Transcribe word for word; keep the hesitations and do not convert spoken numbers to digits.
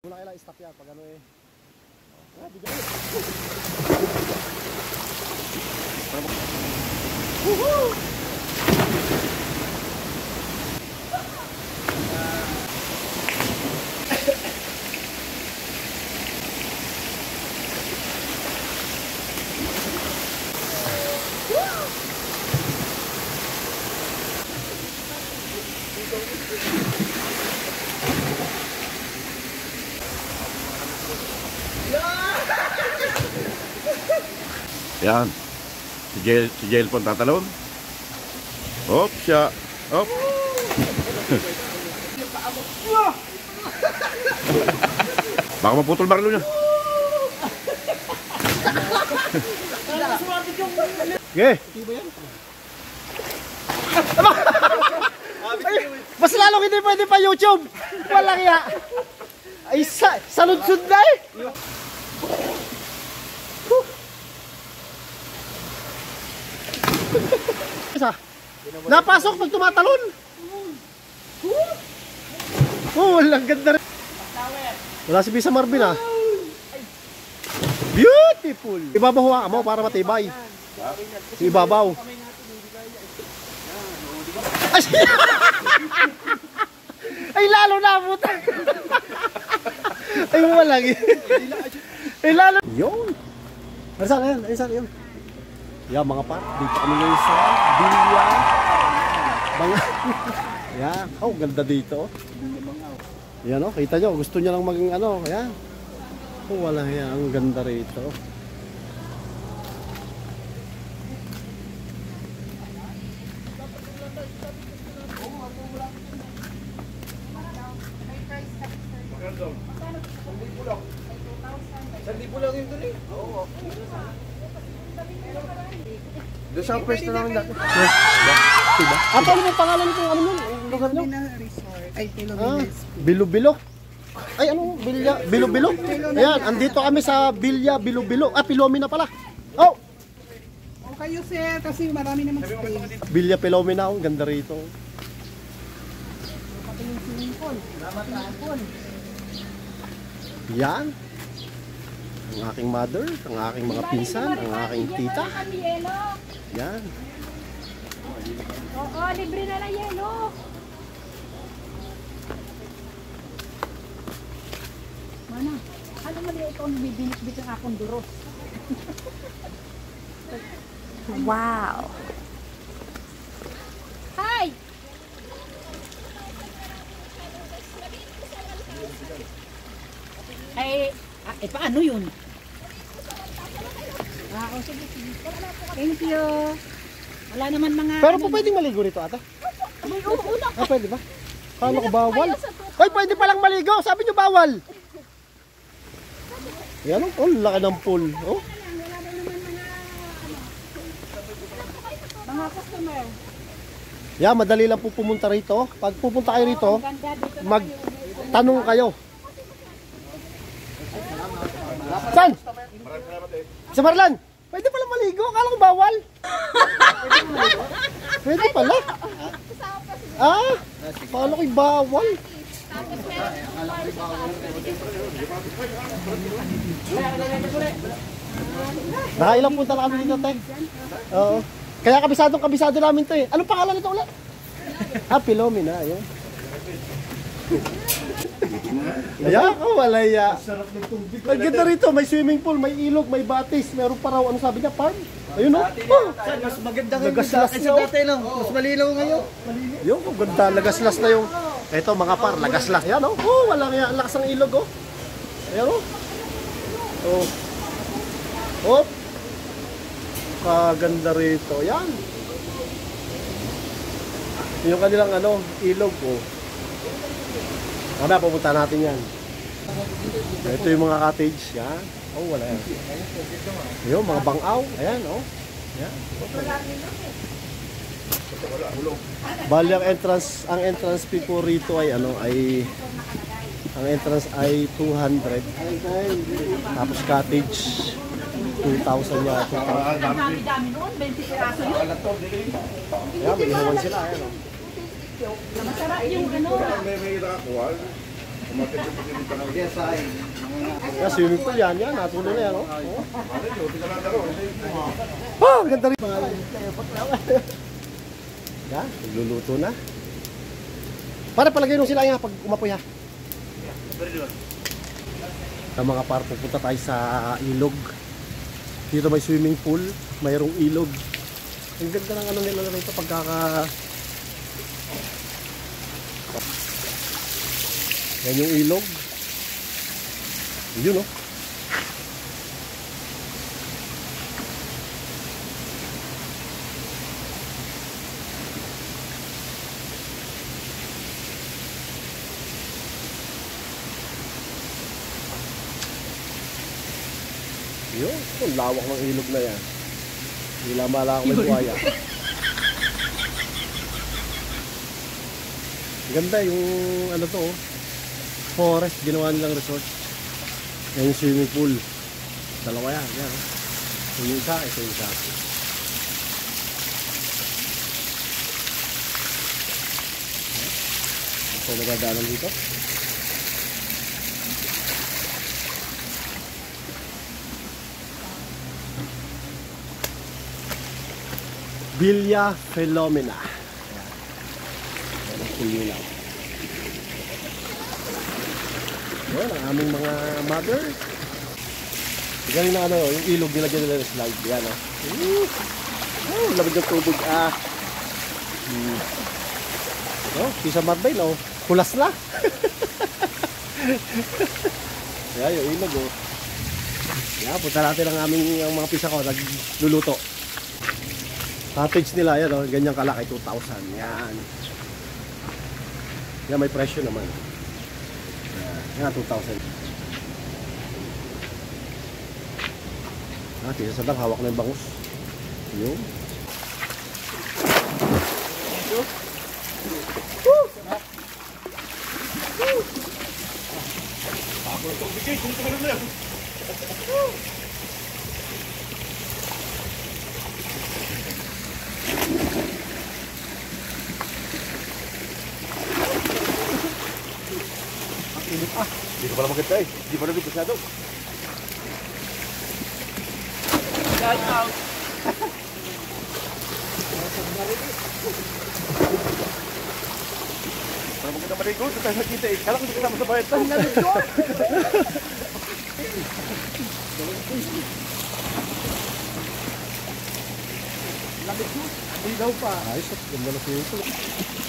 Muna kailangan stop yan pag ano eh. Ah, bigyan. Woohoo! Yan. Si Jail, si Jail po tatalon. Hop, siya. Hop. Baka maputol barilo niya. Okay. Ay, mas lalong hindi pwede pa YouTube. Walang ya. Ay, sa, salud-sud na eh. Isa. Napasok pag tumatalon. Oh, walang ganda rin. Wala si Bisa Marvin ah. Beautiful. Ibabaw ka mo para matibay. Ibabaw. Ay, ay lalo na puta. Ay walang. Ay lalo. Yun. Ay saan yan? Ay saan yun? Yan mga par, dito kami ngayon sa Bilya Bangaw. Yan, oh ganda dito. Yan o, oh, kita nyo, gusto niya lang maging ano, yan. Oh wala yan, ang ganda rito. Sandi po lang yung dun eh. Oo. Doon sa pwesto namin dati. Yes. Diba? At ano yung pangalan nito? Ano nun? Lugar nyo? Pilomena Resort. Ay, Pilomena. Ah, Bilo-Bilo. Ay ano? Bilya, Bilo-Bilo. Ayan, andito kami sa Bilya, Bilo-Bilo. Ah, Pilomena pala. Oh! O kayo sir, kasi marami naman space. Bilya, Pilomena. Ang ganda rito. Pati yung swimming pool. Swimming pool. Yan. Ang aking mother, ang aking mga pinsan, ang aking tita. Yan. Oo, libre na lang yelo. Mana? Ano man yung ikaw nabibinit-bit ang akong duros? Wow! Hi! Ay, ah, eh paano yun? Ah, oh, sige, sige. Thank you. Wala naman mga... Pero po pwedeng maligo rito ata? May una Ah, pwede ba? Kala ko bawal. Ay, pwede palang maligo. Sabi nyo bawal. Yan o, oh, laki ng pool. Oh. mga customer. Yan, madali lang po pumunta rito. Pag pupunta kayo rito, magtanong kayo. San? Sa Marlan? Pwede pala maligo. Kala ko bawal. Pwede pala. Ah, kala ko'y bawal. Nakailang punta na kami dito, te. Oo. Kaya kabisadong kabisado namin to eh. Anong pangalan nito ulit? Ah, Pilomena. Ayun. Ayan, oh, walaya. Ang ganda rito, may swimming pool, may ilog, may batis, meron pa raw, ano sabi niya, farm? Ayun o. Oh. Mas maganda ngayon Lagaslas sa na, oh. dati no. Mas malinaw ngayon. Yung, oh, ganda, lagaslas na yung, eto mga par, lagaslas. Ayan o, oh, walang yan, lakas ng ilog o. Oh. Ayan o. Oh. Oh. Kaganda rito, yan. Yung kanilang ano, ilog o. Oh. Mamaya pupunta natin yan. Ito yung mga cottage, yan. Oh, wala yan. Yung mga bangaw, ayan, oh. Yan. Bali ang entrance, ang entrance fee po rito ay ano, ay ang entrance ay two hundred. Tapos cottage two thousand yata. Dami-dami noon, twenty piraso yun. Ayan, may ihawan sila, ayan, oh. Masarap yung ano. May may nakakuha. Yes, ay. Yan, swimming pool yan. Yan, natuloy na yan. Oh. Oh, ganda rin. Yan, nagluluto na. Para palagay nung sila nga pag umapoy ha. Sa mga par, pupunta tayo sa ilog. Dito may swimming pool, mayroong ilog. Ang ganda ng ano nila na ito pagkaka... Yan yung ilog. Yun oh. Yun, ang lawak ng ilog na yan. Hindi lang malawak may buhaya. Ganda yung ano to oh. Forest, ginawa nilang resort. Yan yung swimming pool. Dalawa yan, yan. Ito yung isa, ito yung isa. Ito nagdadaanan dito. Villa Filomena. Yan ang pool nila. Yan ang aming mga mother. Galing na ano, yung ilog nilagyan nila ng slide. Yan o. Oh. Oh, lamig ng tubig. Ah. Hmm. Oh, si sa Marbay no. Kulas na. Yan yung ilog o. Oh. Yan, punta natin ang aming ang mga pisa ko. Nagluluto. Cottage nila yan o. Oh. Ganyang kalaki, two thousand. Yan. Yan, may presyo naman. Yan, two thousand. Ah, tisa sa dang, hawak na yung bangus. Yun. Woo! Woo! Ako na itong bigay, kung ito na yan. Ah, hindi ko pala maganda eh. Hindi pa namin masyado. Shout out! Para maganda marigo, sa tayo nakita eh. Kala ko hindi kasama sa bayat. Ang lamig ko! Lamig ko? Hindi daw pa. Ayos, ganda na siya ito.